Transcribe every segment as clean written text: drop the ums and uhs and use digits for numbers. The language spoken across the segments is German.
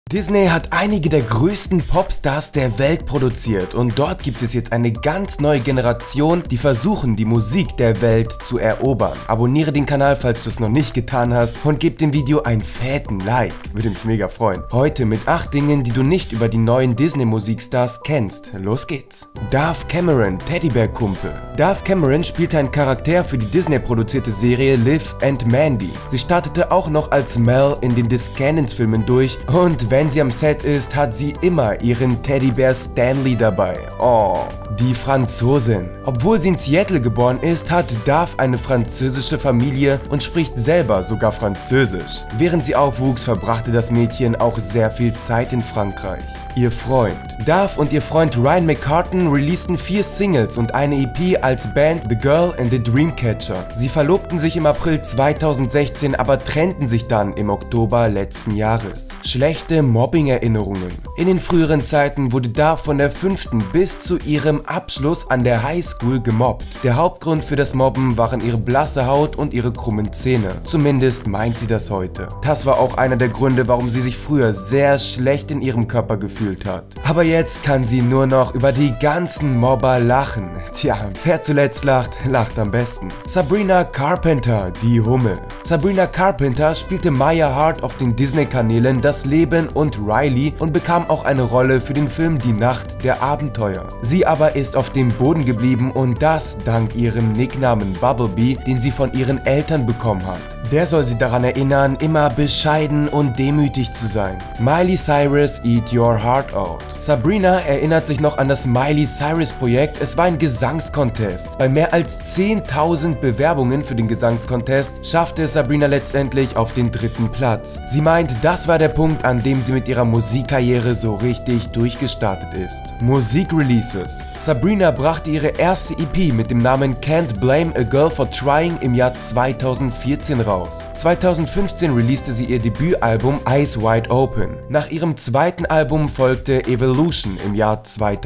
Disney hat einige der größten Popstars der Welt produziert und dort gibt es jetzt eine ganz neue Generation, die versuchen, die Musik der Welt zu erobern. Abonniere den Kanal, falls du es noch nicht getan hast, und gib dem Video einen fetten Like, würde mich mega freuen. Heute mit 8 Dingen, die du nicht über die neuen Disney-Musikstars kennst. Los geht's! Dove Cameron, Teddybär-Kumpel. Dove Cameron spielte einen Charakter für die Disney-produzierte Serie Liv and Mandy. Sie startete auch noch als Mel in den Discannons-Filmen durch und wenn sie am Set ist, hat sie immer ihren Teddybär Stanley dabei. Oh. Die Franzosin. Obwohl sie in Seattle geboren ist, hat Dove eine französische Familie und spricht selber sogar Französisch. Während sie aufwuchs, verbrachte das Mädchen auch sehr viel Zeit in Frankreich. Ihr Freund. Dove und ihr Freund Ryan McCartan releasten 4 Singles und eine EP als Band The Girl and the Dreamcatcher. Sie verlobten sich im April 2016, aber trennten sich dann im Oktober letzten Jahres. Schlechte Mobbing-Erinnerungen. In den früheren Zeiten wurde Dove von der 5. bis zu ihrem Abschluss an der Highschool gemobbt. Der Hauptgrund für das Mobben waren ihre blasse Haut und ihre krummen Zähne. Zumindest meint sie das heute. Das war auch einer der Gründe, warum sie sich früher sehr schlecht in ihrem Körper gefühlt hat. Aber jetzt kann sie nur noch über die ganzen Mobber lachen. Tja, wer zuletzt lacht, lacht am besten. Sabrina Carpenter, die Hummel. Sabrina Carpenter spielte Maya Hart auf den Disney-Kanälen Das Leben und Riley und bekam auch eine Rolle für den Film Die Nacht der Abenteuer. Sie aber ist auf dem Boden geblieben und das dank ihrem Nicknamen Bubblebee, den sie von ihren Eltern bekommen hat. Der soll sie daran erinnern, immer bescheiden und demütig zu sein. Miley Cyrus Eat Your Heart Out. Sabrina erinnert sich noch an das Miley Cyrus Projekt. Es war ein Gesangscontest. Bei mehr als 10.000 Bewerbungen für den Gesangscontest schaffte es Sabrina letztendlich auf den 3. Platz. Sie meint, das war der Punkt, an dem sie mit ihrer Musikkarriere so richtig durchgestartet ist. Musikreleases. Sabrina brachte ihre erste EP mit dem Namen Can't Blame a Girl for Trying im Jahr 2014 raus. 2015 releaste sie ihr Debütalbum Eyes Wide Open. Nach ihrem zweiten Album folgte Evolution im Jahr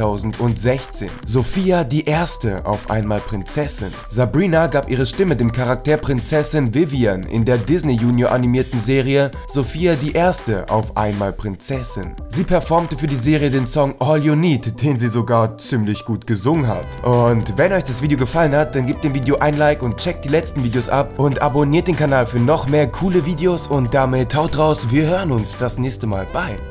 2016. Sophia die Erste, auf einmal Prinzessin. Sabrina gab ihre Stimme dem Charakter Prinzessin Vivian in der Disney Junior animierten Serie Sophia die Erste, auf einmal Prinzessin. Sie performte für die Serie den Song All You Need, den sie sogar ziemlich gut gesungen hat. Und wenn euch das Video gefallen hat, dann gebt dem Video ein Like und checkt die letzten Videos ab und abonniert den Kanal für noch mehr coole Videos und damit haut raus, wir hören uns das nächste Mal. Bye!